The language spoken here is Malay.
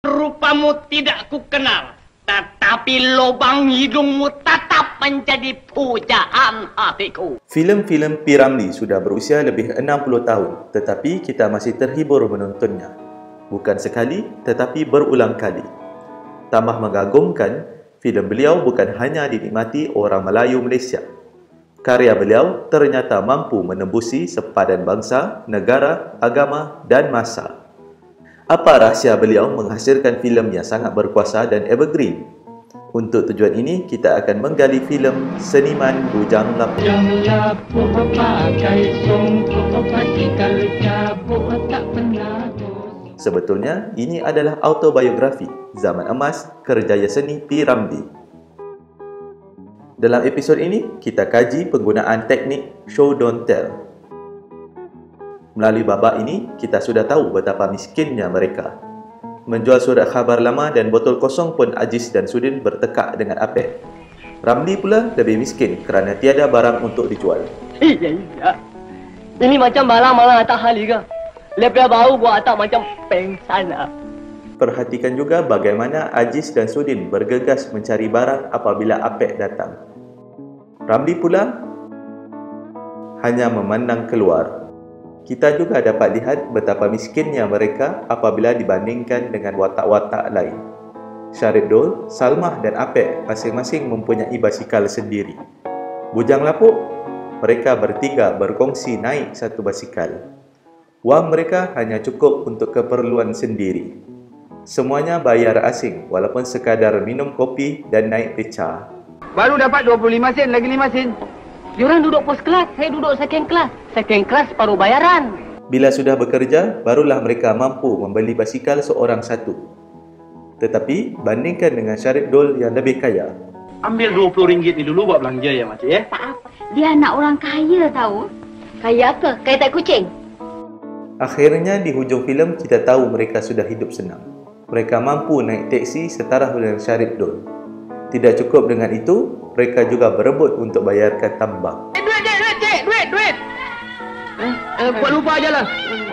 Rupamu tidak kukenal, tetapi lubang hidungmu tetap menjadi pujaan hatiku. Filem-filem P. Ramlee sudah berusia lebih 60 tahun, tetapi kita masih terhibur menontonnya. Bukan sekali, tetapi berulang kali. Tambah mengagumkan, filem beliau bukan hanya dinikmati orang Melayu Malaysia. Karya beliau ternyata mampu menembusi sepadan bangsa, negara, agama dan masa. Apa rahsia beliau menghasilkan filem yang sangat berkuasa dan evergreen? Untuk tujuan ini, kita akan menggali filem Seniman Bujang Lapuk. Sebetulnya, ini adalah autobiografi zaman emas kerjaya seni P. Ramlee. Dalam episod ini, kita kaji penggunaan teknik show don't tell. Melalui babak ini, kita sudah tahu betapa miskinnya mereka. Menjual surat khabar lama dan botol kosong pun Aziz dan Sudin bertekak dengan Apek. Ramlee pula lebih miskin kerana tiada barang untuk dijual. Iya. Ini macam malang-malang atas hal juga. Lepas bau buat atas macam pengsan. Perhatikan juga bagaimana Aziz dan Sudin bergegas mencari barang apabila Apek datang. Ramlee pula hanya memandang keluar. Kita juga dapat lihat betapa miskinnya mereka apabila dibandingkan dengan watak-watak lain. Syarif Dol, Salmah dan Apek masing-masing mempunyai basikal sendiri. Bujang Lapuk, mereka bertiga berkongsi naik satu basikal. Wang mereka hanya cukup untuk keperluan sendiri. Semuanya bayar asing walaupun sekadar minum kopi dan naik beca. Baru dapat 25 sen, lagi 5 sen. Diorang duduk first class, saya duduk second class. Second class paruh bayaran. Bila sudah bekerja, barulah mereka mampu membeli basikal seorang satu. Tetapi, bandingkan dengan Syarif Dol yang lebih kaya. Ambil RM20 ni dulu buat belanja ya makcik ya. Tak apa. Dia anak orang kaya tahu. Kaya apa? Kaya tak kucing? Akhirnya di hujung filem kita tahu mereka sudah hidup senang. Mereka mampu naik teksi setaraf dengan Syarif Dol. Tidak cukup dengan itu, mereka juga berebut untuk bayarkan tambang. Duit. Buat lupa aje lah.